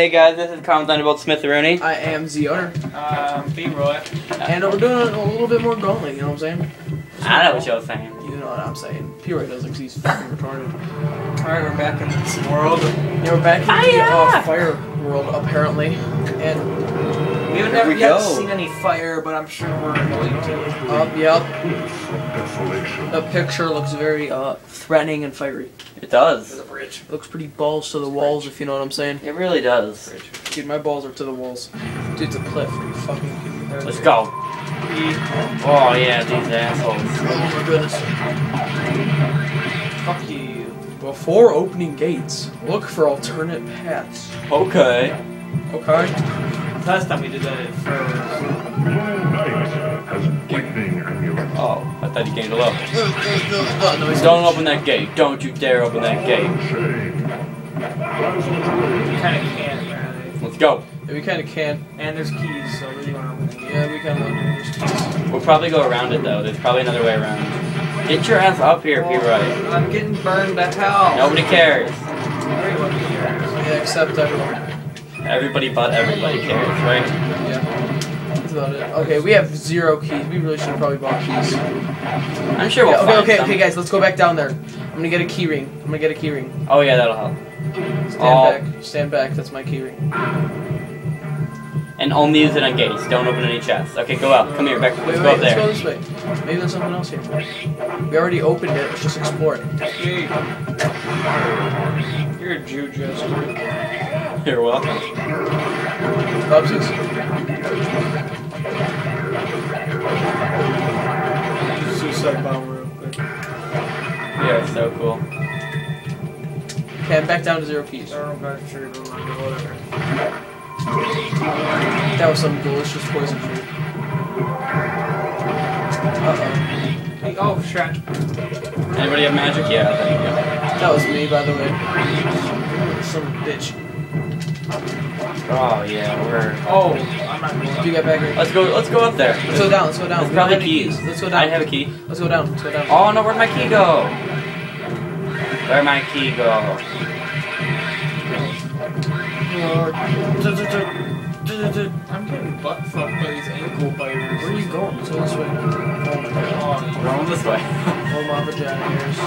Hey guys, this is Carmel Thunderbolt Smith-Rooney. I am the owner. B-Roy. And we're doing a little bit more Gauntlet, you know what I'm saying? I know what you're saying. You know what I'm saying. P-Roy does like he's fucking retarded. Alright, we're back in this world. Yeah, we're back in the fire world, apparently. And we haven't never yet seen any fire, but I'm sure we're going to. Yep. The picture looks very threatening and fiery. It does. There's a bridge. It looks pretty balls to the walls, if you know what I'm saying. It really does. Dude, my balls are to the walls. Dude, it's a cliff. Are you fucking kidding me? Let's go. Oh yeah, these assholes. Oh my goodness. Fuck you. Before opening gates, look for alternate paths. Okay. Okay. Last time we did that for... Oh, I thought you gained a low. No, Don't open that gate. Don't you dare open that gate. We kind of can't, man. Let's go. Yeah, we kind of can. And there's keys, so really want to open it. Yeah, we kind of there's keys. We'll probably go around it though. There's probably another way around. Get your ass up here if you're right. I'm getting burned to hell. Nobody cares. Everyone cares. Yeah, except everyone. Everybody but everybody cares, right? Yeah. That's about it. Okay, we have 0 keys. We really should have probably bought keys. I'm sure we'll find some. Okay, guys, let's go back down there. I'm gonna get a key ring. Oh yeah, that'll help. Stand back. That's my key ring. And only use it on gates. Don't open any chests. Okay, go out. Come here, Beck. Let's go up Let's there. go this way. Maybe there's something else here. We already opened it. Let's just explore it. You're a Jew, Jester. You're welcome. Oopsies. Suicide bomb real quick. Yeah, so cool. Okay, I'm back down to 0 keys. Whatever. That was some delicious poison fruit. Hey, oh, shit. Anybody have magic? Yeah, there you go. That was me, by the way. Some bitch. Oh yeah, we're. Oh, I'm not going. You get back here. Let's go up there. Let's go down. There's probably keys. Let's go down. I have a key. Let's go down. Oh no, where'd my key go? Where'd my key go? I'm getting butt fucked by these ankle biters. Where are you going? Let's go this way. Oh my god. We're going this way. Oh my vagina ears.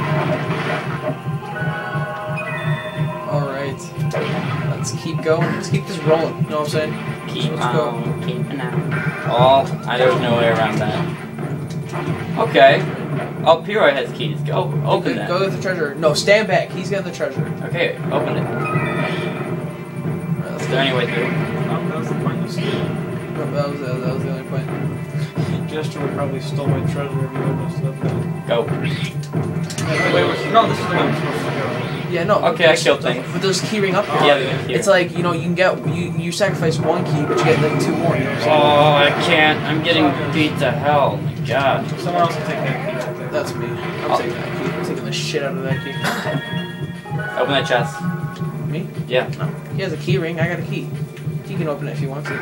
Alright. Let's keep going. Let's keep this rolling. You know what I'm saying? Keep Let's on, go. keeping on. Oh, there's no way around that. Okay. Oh, P-Roy has keys. Go, open that. Go get the treasure. No, stand back. He's got the treasure. Okay, open it. Is there any way through? That was the pointless thing. That was the only point. Jester would probably stole my treasure if you opened stuff down. Go. No, this is the way we're supposed to go. Yeah, no. Okay, I killed things. But there's key ring up here. Yeah, there's a key. It's like, you know, you can get, you sacrifice 1 key, but you get like 2 more. You know what I'm Oh, I can't. I'm getting beat to hell. Oh my god. Someone else can take that key right there. That's me. I'm taking that key. I'm taking the shit out of that key. Open that chest. Me? Yeah. No. He has a key ring. I got a key. He can open it if he wants it.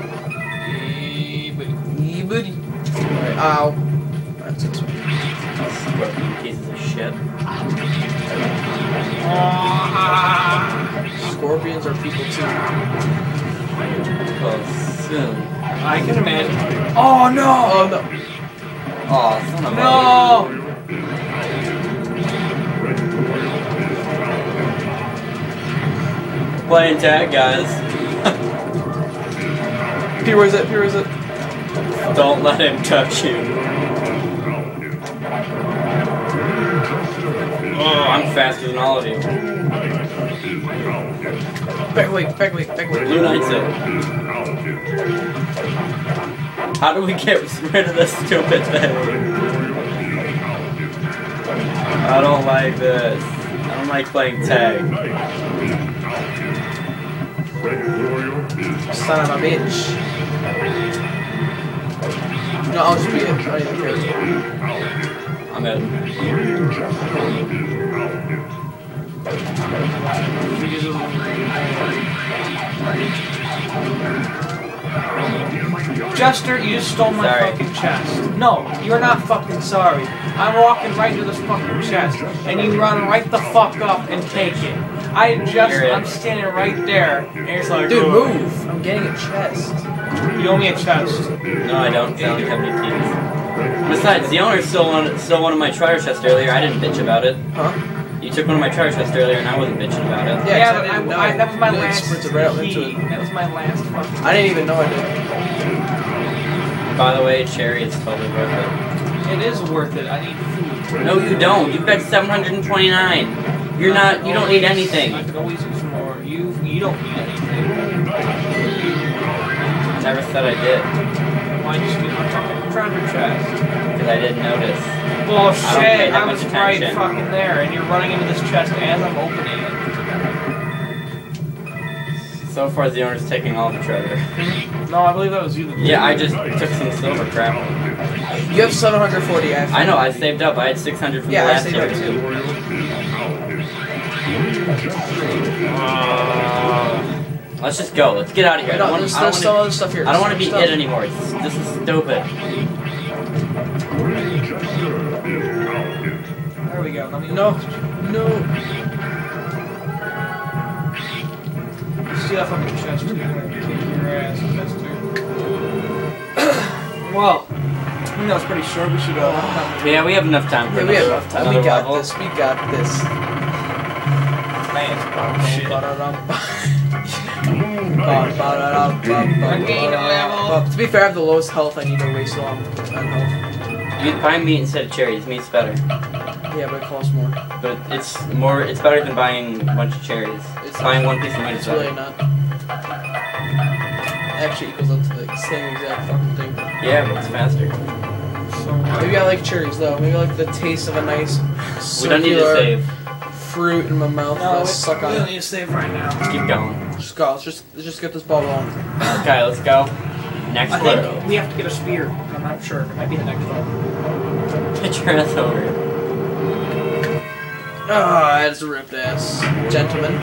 Yee buddy. Alright, ow. That's it. Pieces of shit. Scorpions are people too. Oh, soon. I can imagine. Oh no! Oh no! Oh, son of a... No! Playing tag, guys. Where's it? Where's it? Don't let him touch you. Oh, I'm faster than all of you. Back away! Blue Knight's it. How do we get rid of this stupid thing? I don't like this. I don't like playing tag. Son of a bitch. No, I'll just be it. I don't even care. I'm in. Jester, you just stole my fucking chest. No, you're not fucking sorry. I'm walking right to this fucking chest, and you run right the fuck up and take it. I'm standing right there, and it's like, dude, move! I'm getting a chest. You owe me a chest. No, I don't. I only have any keys. Besides, the owner stole one of my treasure chests earlier. I didn't bitch about it. Huh? You took one of my treasure chests earlier, and I wasn't bitching about it. Yeah, but that was my last key. That was my last fucking. I didn't even know I did. By the way, cherry is totally worth it. It is worth it. I need food. No, you don't. You've got 729. You're not. You don't need anything. I could always use more. You don't need anything. Never said I did. Why did you get my fucking treasure chest? Because I didn't notice. Bullshit! I was right fucking there, and you're running into this chest as I'm opening it. So far, the owner's taking all the treasure. No, I believe that was you. Yeah, I just took some silver crap. You have 740. I know. I saved up. I had 600 from the last year. Yeah, I saved up too. Let's just go. Let's get out of here. No, there's some other stuff here. I don't want to be it anymore. This is stupid. There we go. No. See that fucking chest, you're gonna kick your ass, Chester. Well, I think that was pretty short. We should go. Yeah, we have enough time for we have enough time. We got this. We got this. Man, to be fair, I have the lowest health. I need to waste on health. You'd buy meat instead of cherries. Meat's better. Yeah, but it costs more. But it's more. It's better than buying a bunch of cherries. It's buying one piece of meat. It's really not. Actually equals up to the same exact fucking thing. Yeah, but it's faster. So maybe I like cherries though. Maybe I like the taste of a nice we don't need to save. Fruit in my mouth. No, suck on. We don't need to save right now. Let's keep going. Just go. Let's just get this ball rolling. Okay, let's go. Next I one. think we have to get a spear. I'm not sure. It might be the next one. Get your ass over here. Ah, that's a ripped ass, gentlemen.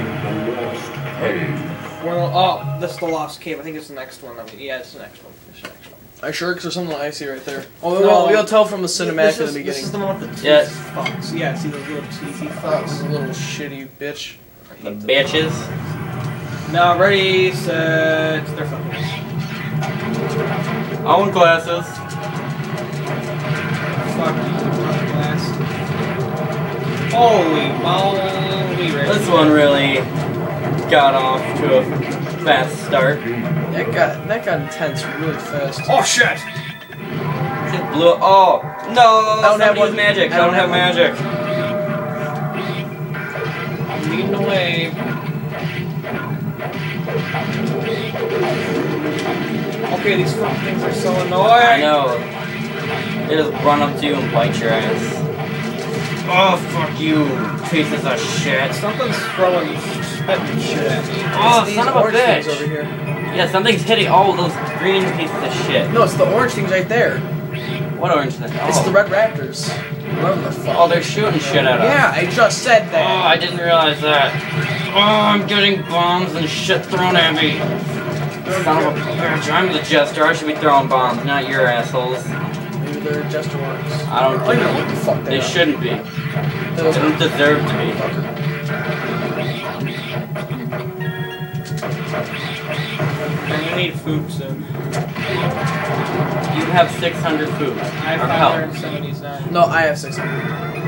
Well, oh, that's the lost cave. I think it's the next one. Yeah, it's the next one. It's the next one. Are you sure? Because there's something I see right there. Oh, no, we'll tell from the cinematic in the beginning. This is the one with the teeth fucks. Yeah, see those little teethy fucks. This is a little shitty bitch. The bitches. Now, ready, set. They're fucking. Own glasses. Fuck glass. Holy moly! This one really got off to a fast start. That got intense really fast. Oh shit! Just blew it. Oh no! I don't have magic. I don't have magic. I'm leading the way. Okay, these fucking things are so annoying. I know. They just run up to you and bite your ass. Oh, fuck you, pieces of shit. Something's throwing spitting shit at me. Oh, son of a bitch. Over here. Yeah, something's hitting all those green pieces of shit. No, it's the orange things right there. What orange thing? Oh. It's the red raptors. Whatever the fuck. Oh, they're shooting shit at us. Yeah, I just said that. Oh, I didn't realize that. Oh, I'm getting bombs and shit thrown at me. Son of a bitch, I'm the jester. I should be throwing bombs, not your assholes. Maybe they're jester ones. I don't know what the fuck they shouldn't be. They don't deserve to be. I'm gonna need food soon. You have 600 food. I have 579. No, I have 600.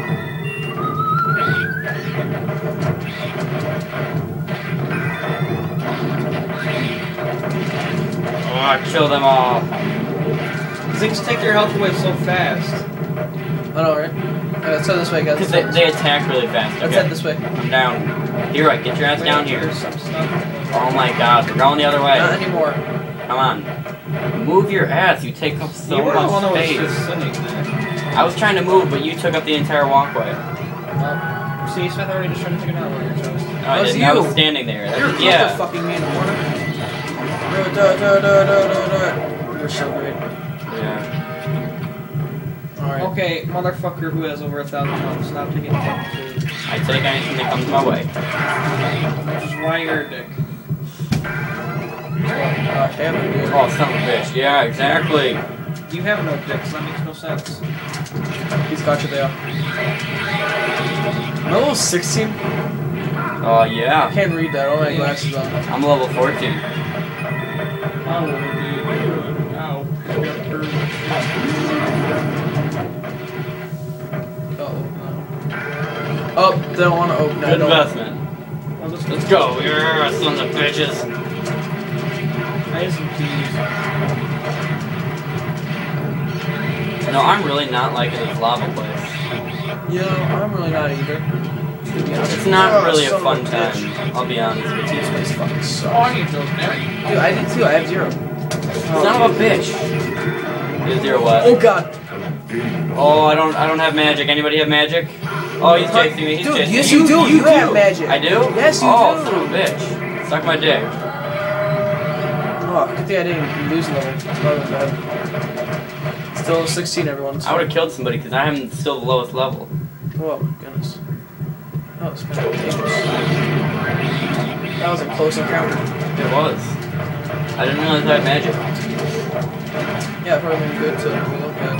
Oh, kill them all. Things take your health away so fast. I know, right? Let's head this way, guys. Because they attack really fast. Let's head this way. I'm down. Here, right, get your ass down here. Some stuff. Oh my god, we're going the other way. Not anymore. Come on. Move your ass, you take up so much space. I was trying to move, but you took up the entire walkway. See, Smith already just tried to take it out on your toast. No, I didn't. I was standing there. You're fucking me in the corner. Do it. You're so great. Yeah. Alright. Okay, motherfucker who has over 1,000 health, stop taking fucking food. I take anything that comes my way. Which is why you're a dick. Oh, son of a bitch. Yeah, exactly. You have no dicks, that makes no sense. He's got you there. I'm level 16. Oh, yeah. I can't read that. All my glasses on. I'm level 14. Oh, dude. Ow. Oh, they don't want to open that. Good investment. Well, Let's go. Yeah, sons of bitches. I have some keys. No, I'm really not liking this lava place. Yeah, I'm really not either. It's not really a fun time. I'll be honest with you. This place fucking sucks. Oh, I need those, man. Dude, I did too. I have 0. Son of a bitch. Is there what? Oh god. Oh, I don't have magic. Anybody have magic? Oh, he's chasing me. He's Dude, chasing yes me. you do. You have magic. I do? Yes, you oh, do. son of a bitch. Suck my dick. Oh, good thing I didn't lose level. That was bad. Still 16, everyone. I would have killed somebody because I am still the lowest level. Oh, goodness. Oh, it's been dangerous. That was a close encounter. It was. I didn't realize I had magic. Yeah, probably been good to look at.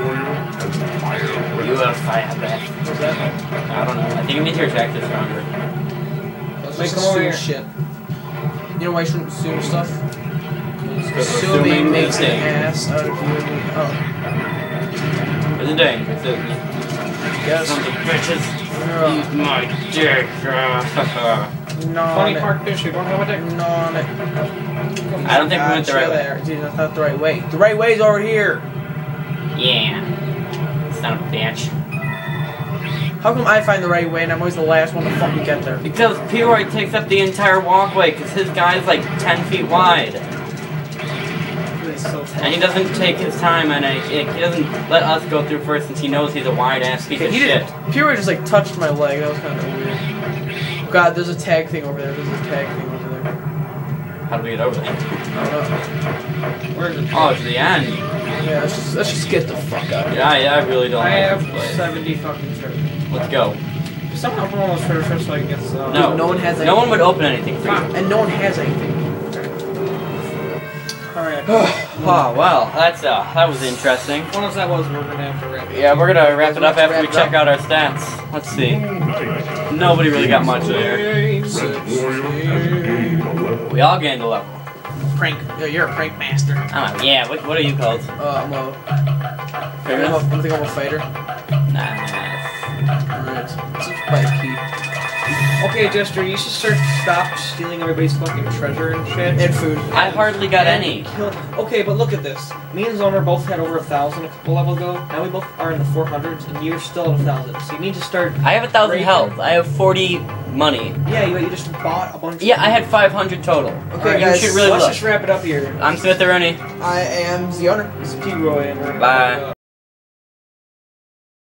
You have fire breath. What's that? I don't know. I think it makes your attack stronger. Let's Make just them over assume here. shit. You know why you shouldn't assume stuff? Assuming makes an things. ass out of you and me. Oh. It's a dang. It's a... Yes. Sons of bitches. No. Eat my dick. Funny part is you don't have a dick. No. I don't think we went the right way. Dude, that's not the right way. The right way's over here. Yeah. Son of a bitch. How come I find the right way and I'm always the last one to fucking get there? Because P-Roy takes up the entire walkway because his guy's like 10 feet wide. And he doesn't take his time and he doesn't let us go through first since he knows he's a wide-ass piece of shit. Pure just like touched my leg. That was kind of weird. God, there's a tag thing over there. There's a tag thing over there. How do we get over there? I don't know. Where is it? Oh, to the end. Yeah, let's just get the fuck out of here. Yeah, I really don't I like have this place. 70 fucking treasure. Let's go. Somehow I'm almost treasure so I can get some. No, no one has no one would open anything for you. And no one has anything. Alright. Oh, well, that was interesting. Once that was, we're gonna have to wrap it. Yeah, we're gonna wrap it up after we Wrap it check up. out our stats. Let's see. Nobody really got much there. We all gained a level. Prank. Yeah, you're a prank master. Yeah, what are you called? I'm a. Famous? I think I'm a fighter. Nice. Alright. Let's just buy a key. Okay, Jester, you should stop stealing everybody's fucking treasure and shit. And food. I hardly got any. Okay, but look at this. Me and Zoner both had over 1,000 a couple levels ago. Now we both are in the 400s, and you're still at 1,000. So you need to start. I have 1,000 health. I have 40 money. Yeah, you just bought a bunch. Yeah, I had 500 total. Okay, You guys, should really Let's look. just wrap it up here. Uh, I'm Smith Rooney. I am the owner. It's P-Roy and we're Bye.